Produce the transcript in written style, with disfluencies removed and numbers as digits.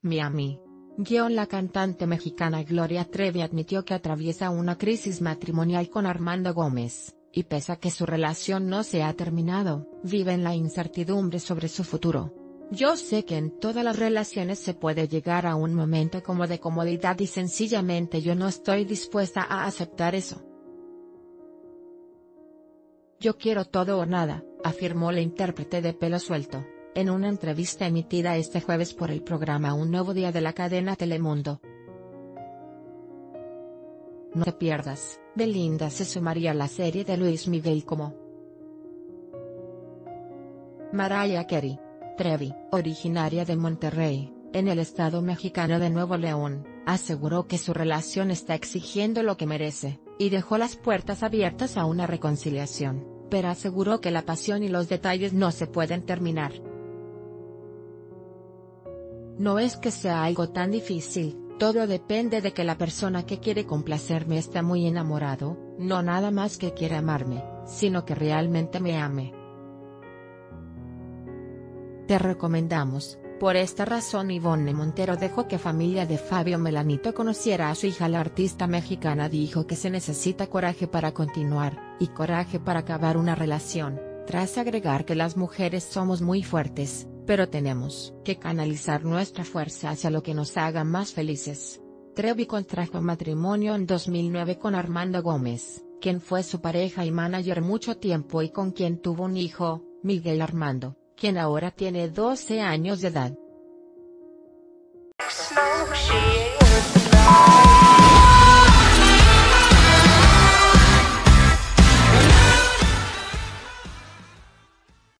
Miami. La cantante mexicana Gloria Trevi admitió que atraviesa una crisis matrimonial con Armando Gómez, y pese a que su relación no se ha terminado, vive en la incertidumbre sobre su futuro. Yo sé que en todas las relaciones se puede llegar a un momento como de comodidad y sencillamente yo no estoy dispuesta a aceptar eso. Yo quiero todo o nada, afirmó la intérprete de Pelo Suelto, en una entrevista emitida este jueves por el programa Un Nuevo Día de la cadena Telemundo. No te pierdas, Belinda se sumaría a la serie de Luis Miguel como Mariah Carey. Trevi, originaria de Monterrey, en el estado mexicano de Nuevo León, aseguró que su relación está exigiendo lo que merece, y dejó las puertas abiertas a una reconciliación, pero aseguró que la pasión y los detalles no se pueden terminar. No es que sea algo tan difícil, todo depende de que la persona que quiere complacerme esté muy enamorado, no nada más que quiera amarme, sino que realmente me ame. Te recomendamos. Por esta razón Ivonne Montero dejó que familia de Fabio Melanito conociera a su hija. La artista mexicana dijo que se necesita coraje para continuar, y coraje para acabar una relación, tras agregar que las mujeres somos muy fuertes, pero tenemos que canalizar nuestra fuerza hacia lo que nos haga más felices. Trevi contrajo matrimonio en 2009 con Armando Gómez, quien fue su pareja y manager mucho tiempo y con quien tuvo un hijo, Miguel Armando, quien ahora tiene 12 años de edad.